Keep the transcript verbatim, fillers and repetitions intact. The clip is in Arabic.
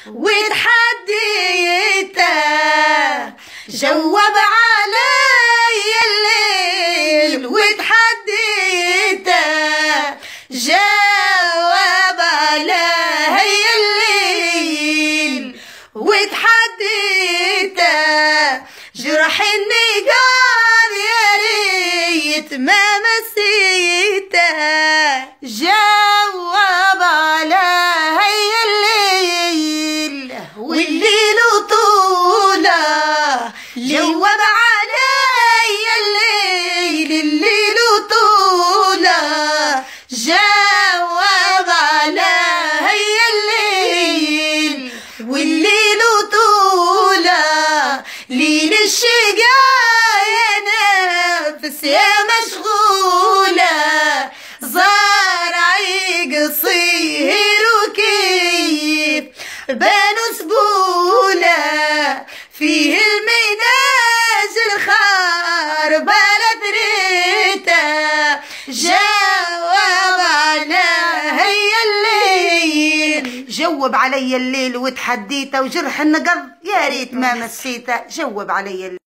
وتحديته جوب علي الليل وتحديته جوب علي الليل وتحديته جرح النقار يا ريت ما مسيته جوب علي الليل والليل طوله جوب علي الليل الليل طوله جوب علي الليل والليل طوله ليل الشقايا نفس يا مشغوله زارعي قصير وكيف بانوا سبوله فيه المناج الخار بلا ثريته جاوب علي الليل جوب علي الليل وتحديته وجرح النقر يا ريت ما مسيته جوب علي الليل.